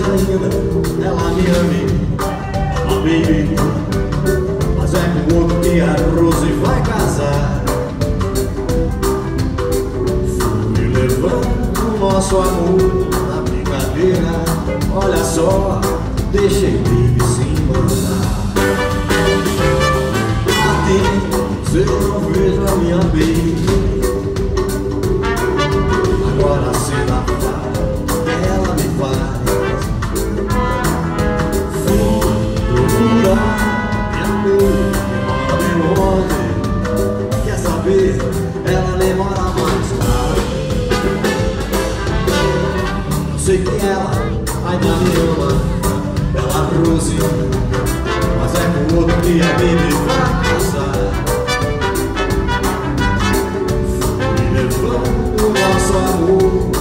ainda ela me ame, a baby. Mas é com outro que a Rose vai casar. Fui levando o nosso amor na brincadeira. Olha só, deixei baby se mandar. Há tempos eu não vejo a minha baby. Agora a cena ela me faz. Fui procurar minha baby, mora bem longe. Quer saber? Ela nem mora mais lá. Eu sei que ela ainda me ama, bela Rose, mas é com outro que a baby vai casar. Fui levando o nosso amor